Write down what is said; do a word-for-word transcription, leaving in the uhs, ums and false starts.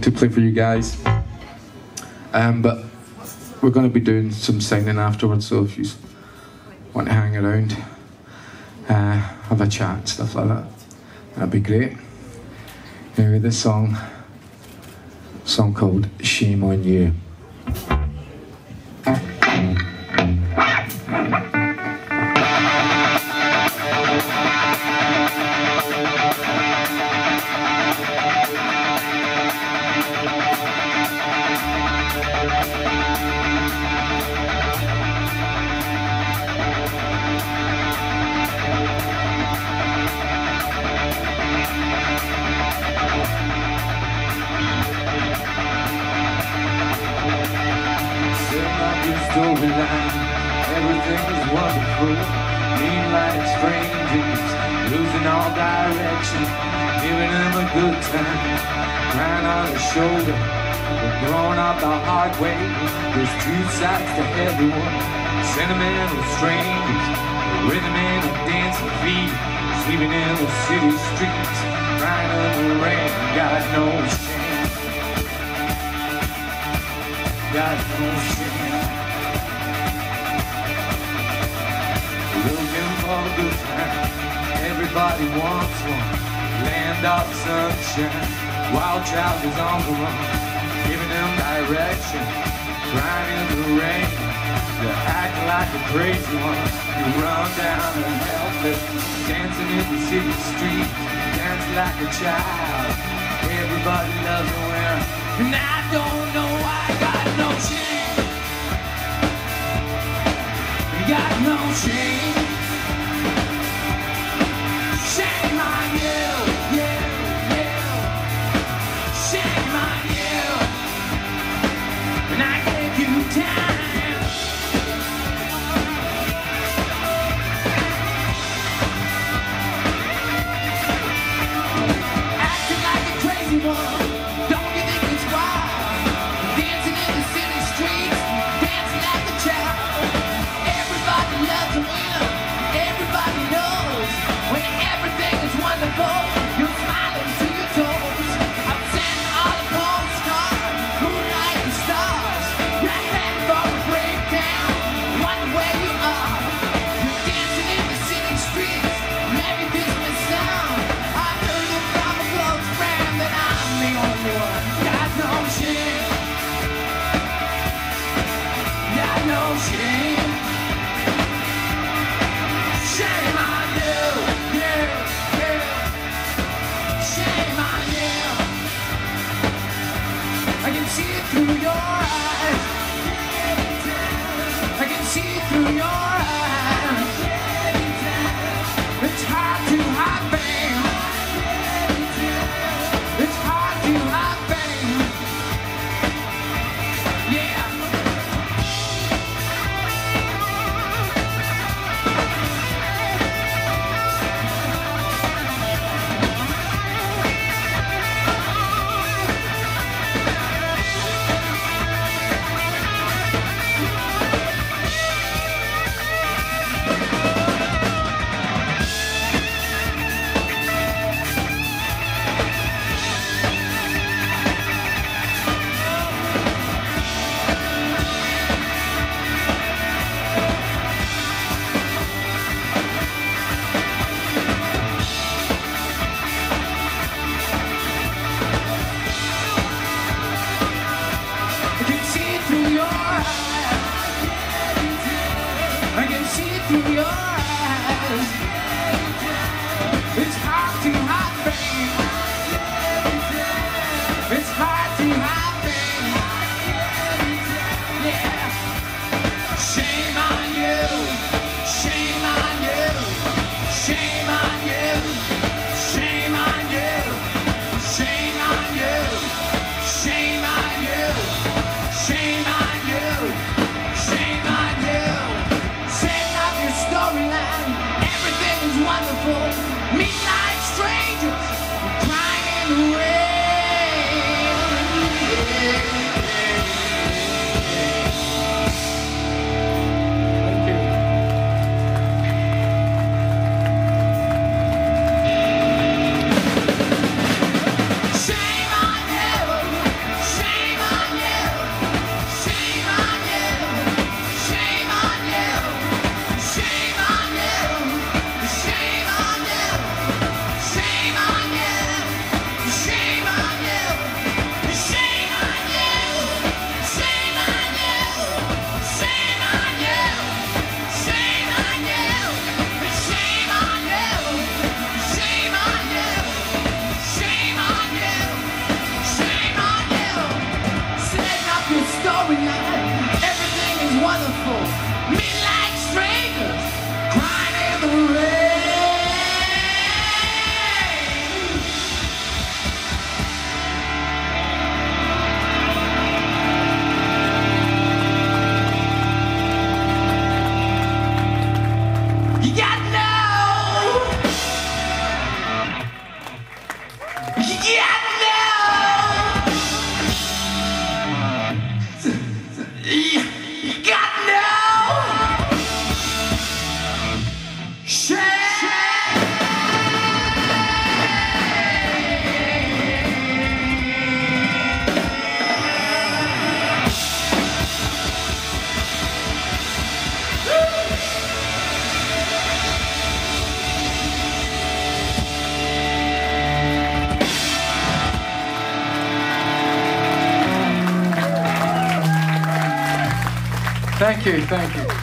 to play for you guys. Um, but we're going to be doing some singing afterwards, so if you want to hang around, uh, have a chat and stuff like that, that'd be great. Anyway, this song, song called Shame on You. Storyline, everything is wonderful. Mean like strangers, losing all direction, giving them a good time, crying on his shoulder. We're growing up the hard way. There's two sides to everyone. Sentimental strangers, rhythm and dancing feet, sleeping in the city streets, crying in the rain. Got no shame, got no shame. Looking for a good time, everybody wants one. Land of sunshine, wild trousers on the run, giving them direction, crying in the rain. You're acting like a crazy one, you run down and help it, dancing in the city street, dance like a child. Everybody loves a winner, and I don't know why. Got no shame, got no shame. Shame on you, you, you. Shame on you. And I gave you time. Acting like a crazy one, don't you think it's wild? Dancing in the city streets, dancing like a child. Everybody loves a winner. Thank you, thank you.